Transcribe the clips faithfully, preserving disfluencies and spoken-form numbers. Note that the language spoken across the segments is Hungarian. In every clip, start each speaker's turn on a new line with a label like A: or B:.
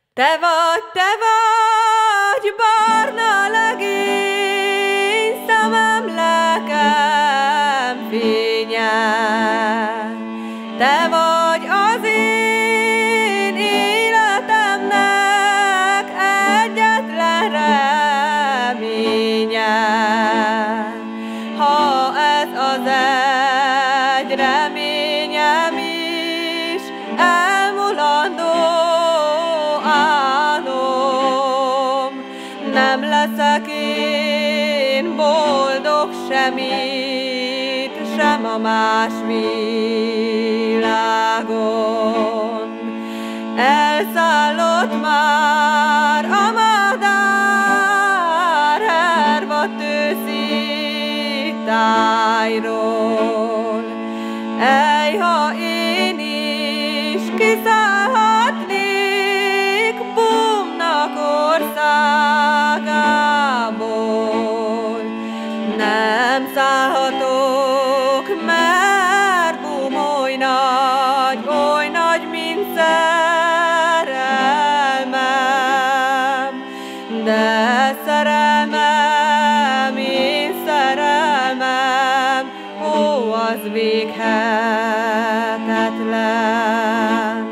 A: Te vagy, te vagy, barna legény, szemem, lelkem fénye. Te vagy az én életemnek egyetlen reménye. Ha ez az egy reményem is elmulandó álom, nem leszek én boldog semmit, sem a más világon. Elszállott már a madár, hervadt őszi tájról. Ej, ha én is kiszállhatnék búmnak országából, nem szállhatok, mert búm oly nagy, oly nagy, mint szerelmem. De szerelmem, én szerelmem, ó, az véghetetlen.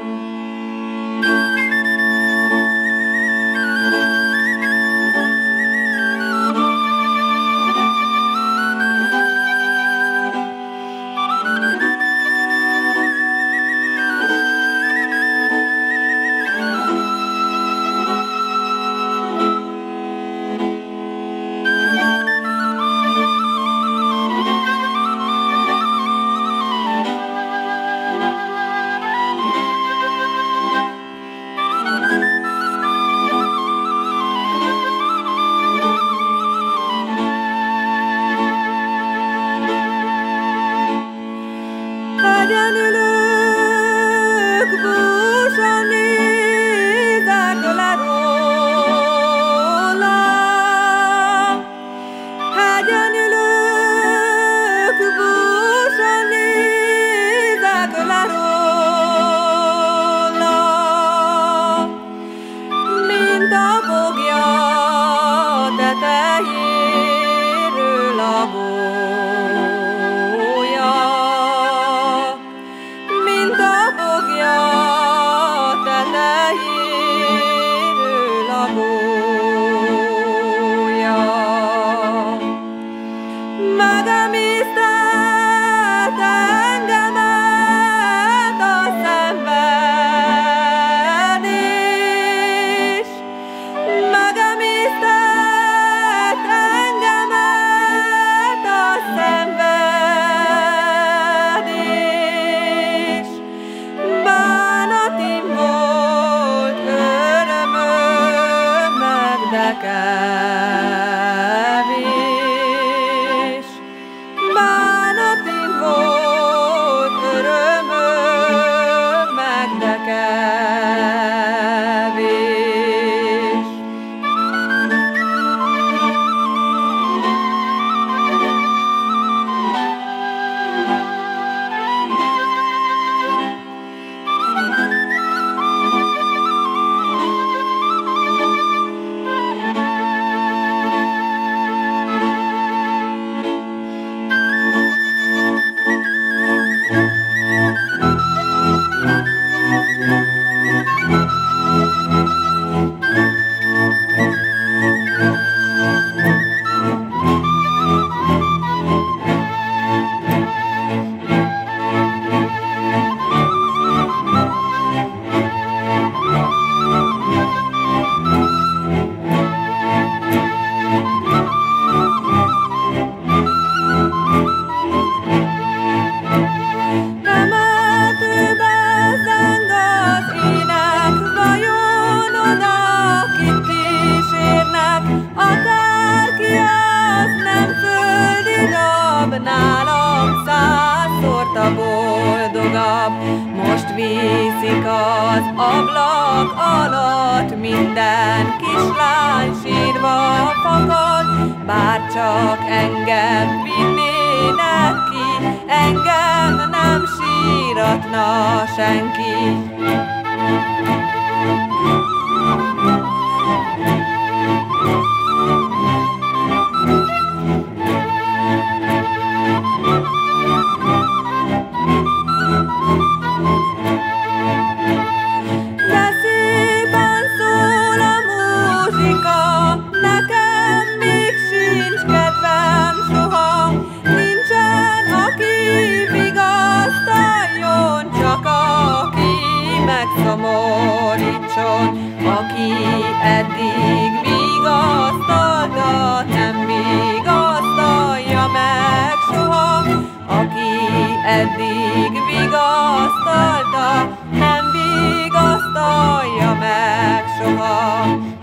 A: Hegyen ülök, búsan nézek le róla. Hegyen ülök, búsan nézek le róla. Mint a fogja tetejéről a gólya. Mint a fogja tetejéről a gólya. Megemésztett engemet a szenvedés. Megemésztett engemet a szenvedés. Bánatim volt, örömöm meg, de kevés. Bánatim volt, örömöm meg, de kevés. Temetőbe zeng az ének, vajon oda kit kísérnek? Akárki az nem földi rab, nálam százszorta boldogabb. Most viszik az ablak alatt, minden kislány sírva fakad. Bárcsak engem vinnének ki, engem nem síratna senki. Aki eddig vigasztalta, nem vigasztalja meg soha. Aki eddig vigasztalta, nem vigasztalja meg soha.